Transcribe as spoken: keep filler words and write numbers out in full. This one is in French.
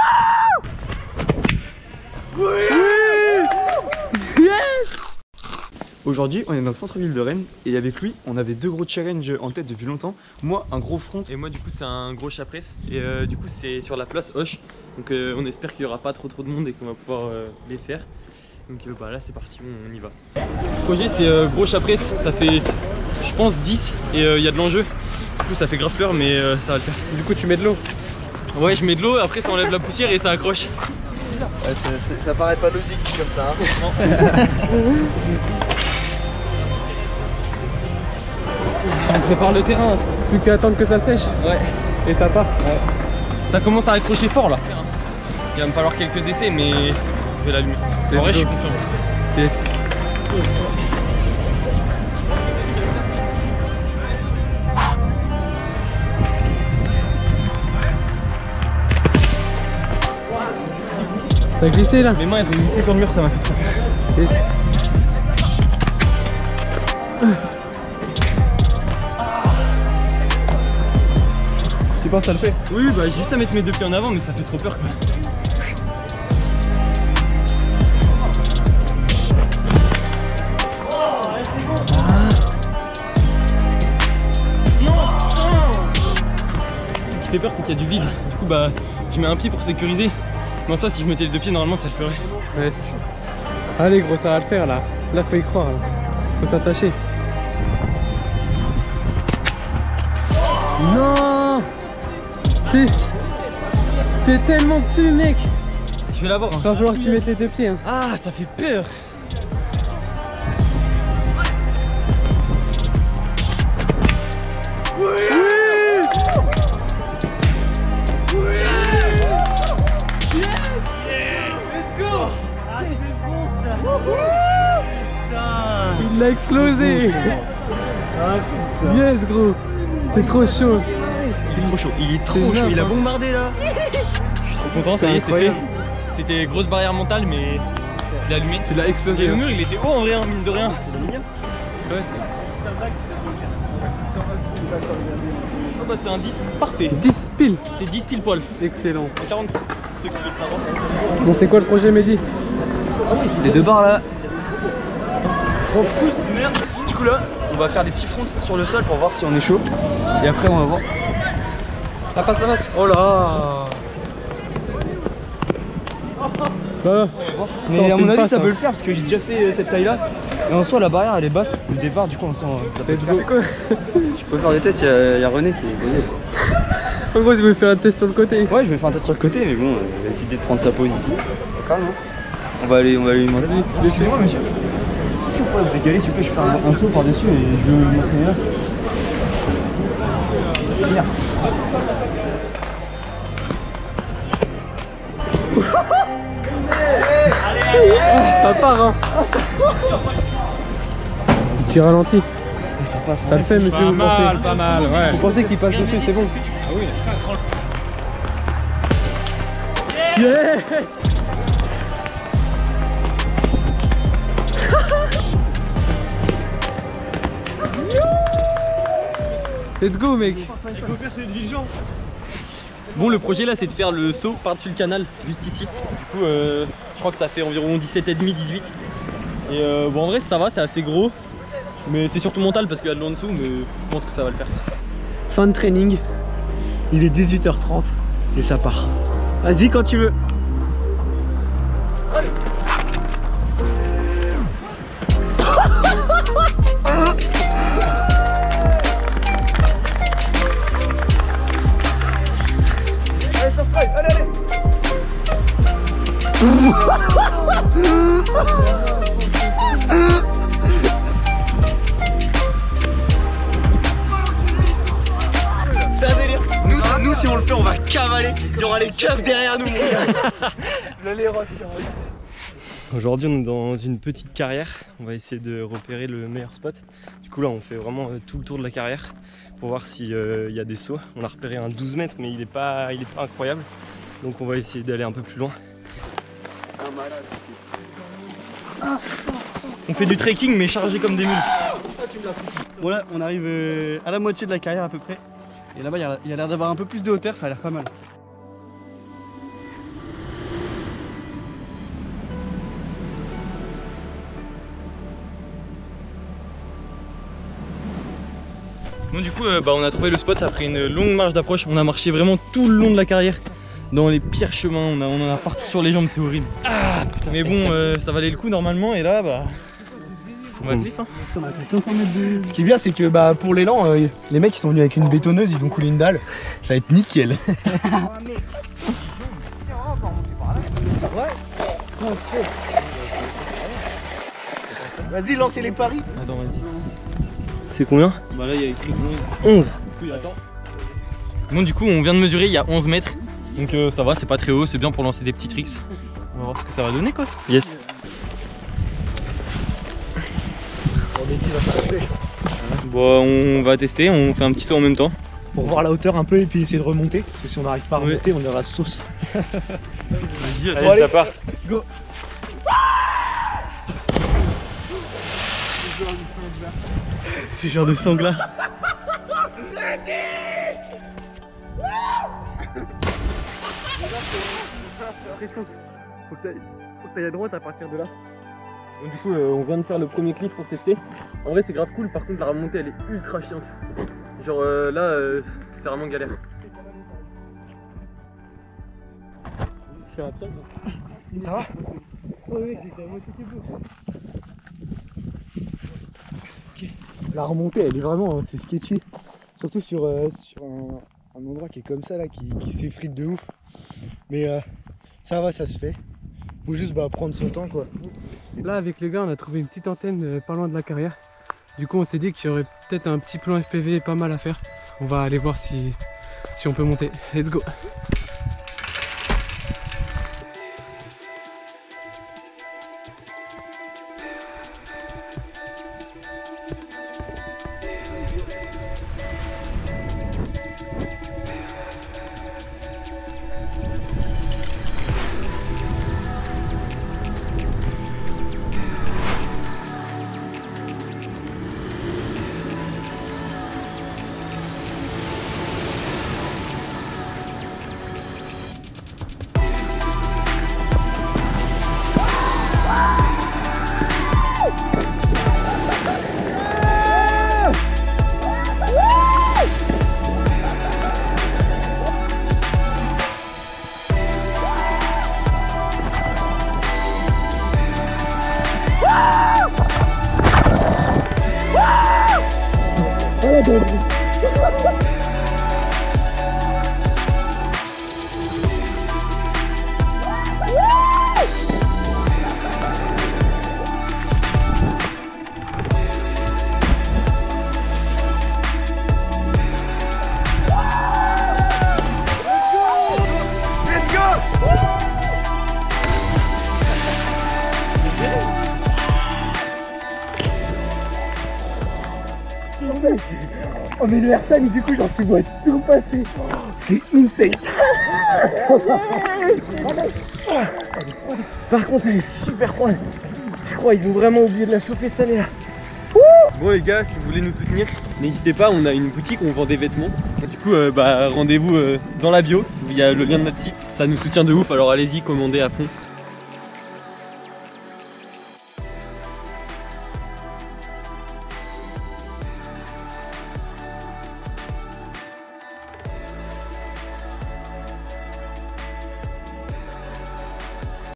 Oui, yes. Aujourd'hui, on est dans le centre-ville de Rennes et avec lui, on avait deux gros challenges en tête depuis longtemps. Moi, un gros front et moi, du coup, c'est un gros chapresse. Et euh, du coup, c'est sur la place Hoche. Donc, euh, on espère qu'il n'y aura pas trop trop de monde et qu'on va pouvoir euh, les faire. Donc, euh, bah là, c'est parti, on, on y va. Le projet, c'est euh, gros chapresse. Ça fait, je pense, dix et il euh, y a de l'enjeu. Du coup, ça fait grave peur, mais euh, ça va le faire. Du coup, tu mets de l'eau? Ouais, je mets de l'eau. Après, ça enlève la poussière et ça accroche. Ouais, c est, c est, ça paraît pas logique comme ça. Hein. On prépare le terrain, plus qu'à attendre que ça sèche. Ouais. Et ça part. Ouais. Ça commence à accrocher fort là. Il va me falloir quelques essais, mais je vais l'allumer. En vrai, je suis confiant. Yes. T'as glissé là? Mes mains elles ont glissé sur le mur, ça m'a fait trop peur. Yes. Tu penses que ça le fait? Oui, bah j'ai juste à mettre mes deux pieds en avant, mais ça fait trop peur quoi. Ah. Ce qui fait peur, c'est qu'il y a du vide. Du coup, bah je mets un pied pour sécuriser. Mais en soi, si je mettais les deux pieds, normalement ça le ferait. Yes. Allez gros, ça va le faire là. Là, faut y croire. Là. Faut s'attacher. Non! T'es tellement dessus, mec! Je vais l'avoir. Hein. Va falloir que tu mettes les deux pieds. Hein. Ah, ça fait peur! Oui, oui, yes, yes, let's go. Ah, c'est bon ça. Il l'a explosé. Yes gros. T'es trop chaud. Il est trop chaud, il est trop C'est chaud, énorme, il a hein. bombardé là. Je suis trop content, ça y est, c'est fait. C'était grosse barrière mentale, mais je l'ai allumé. Tu l'as explosé. Et le mur il était haut en vrai, hein, mine de rien. C'est l'aluminium? Ouais, c'est. Oh bah c'est un dix parfait. dix piles. C'est dix pile poil. Excellent. quarante-trois. Ceux qui veulent savoir. Bon, c'est quoi le projet, Mehdi? Les deux barres là. Front pouce, merde. Du coup là, on va faire des petits fronts sur le sol pour voir si on est chaud. Et après on va voir. Ça passe, ça passe. Oh là. Bah, Mais à mon avis pas, ça ça. peut le faire parce que j'ai déjà fait cette taille là. Et en soi la barrière elle est basse. Le départ du coup on sent. Ça peut Let's faire. go. Je peux faire des tests, il y, a, il y a René qui est posé. En gros, je vais faire un test sur le côté. Ouais je vais faire un test sur le côté mais bon, il a décidé de prendre sa pause ici. Calme hein. On va aller, on va aller lui demander. Excusez-moi monsieur. Est-ce que vous pourriez vous égaler s'il vous plaît, je fais un, un saut par dessus et je vais vous montrer là. C'est bien. Ça part hein. Petit ralenti. Ça passe. Ça le fait monsieur, vous pensez? Pas mal, pas mal, ouais. Vous pensez qu'il passe dessus, c'est bon? Ah oui. Yes. Let's go mec. Il faut faire cette ville Jean. Bon, le projet là c'est de faire le saut par-dessus le canal, juste ici. Du coup, euh, je crois que ça fait environ dix-sept et demi, dix-huit. Et euh, bon, en vrai ça va, c'est assez gros. Mais c'est surtout mental parce qu'il y a de l'eau en dessous, mais je pense que ça va le faire. fin de training. Il est dix-huit heures trente et ça part. Vas-y quand tu veux. Allez. Allez, allez, allez. C'est un délire. Nous, nous, si on le fait, on va cavaler. Il y aura les keufs derrière nous, mon gars. L'allée rock. Aujourd'hui on est dans une petite carrière, on va essayer de repérer le meilleur spot. Du coup là on fait vraiment tout le tour de la carrière pour voir s'il euh, y a des sauts. On a repéré un douze mètres mais il n'est pas, il est pas incroyable. Donc on va essayer d'aller un peu plus loin. On fait du trekking mais chargé comme des mules. Bon là on arrive euh, à la moitié de la carrière à peu près. Et là-bas il y a l'air d'avoir un peu plus de hauteur, ça a l'air pas mal. Bon du coup euh, bah, on a trouvé le spot après une longue marche d'approche. On a marché vraiment tout le long de la carrière, dans les pires chemins, on, a, on en a partout sur les jambes, c'est horrible. Ah, putain. Mais bon euh, ça valait le coup normalement et là bah... On va cliff hein. Ce qui est bien, c'est que bah, pour l'élan, euh, les mecs ils sont venus avec une bétonneuse, ils ont coulé une dalle. Ça va être nickel. Vas-y, lancez les paris. Attends, vas-y. C'est combien? Bah là il y a écrit onze. onze. Oui, attends. Bon du coup on vient de mesurer, il y a onze mètres. Donc euh, ça va, c'est pas très haut, c'est bien pour lancer des petits tricks. On va voir ce que ça va donner quoi. Yes. Bon on va tester, on fait un petit saut en même temps. Pour voir la hauteur un peu et puis essayer de remonter. Parce que si on n'arrive pas à Ouais. remonter, on aura la sauce. Vas-y, Allez, ça part. Go. Ce genre de sangla. Faut que t'ailles à droite à partir de là. Donc du coup euh, on vient de faire le premier clip pour tester. En vrai c'est grave cool, par contre la remontée elle est ultra chiante. Genre euh, là euh, c'est vraiment galère. Ça va? Oui, oui, j'étais à moitié beau. Ok. La remontée elle est vraiment, c'est sketchy. Surtout sur, euh, sur un, un endroit qui est comme ça là, qui, qui s'effrite de ouf. Mais euh, ça va, ça se fait. Faut juste bah, prendre son temps quoi. Là avec les gars on a trouvé une petite antenne euh, pas loin de la carrière. Du coup on s'est dit qu'il y aurait peut-être un petit plan F P V pas mal à faire. On va aller voir si, si on peut monter. Let's go. Oh mais le airtime du coup genre tu vois tout passer. C'est insane. Par contre elle est super froide. Je crois ils ont vraiment oublié de la chauffer cette année là. Bon les gars, si vous voulez nous soutenir, n'hésitez pas, on a une boutique où on vend des vêtements. Du coup euh, bah rendez-vous euh, dans la bio, il y a le lien de notre site. Ça nous soutient de ouf, alors allez-y, commandez à fond.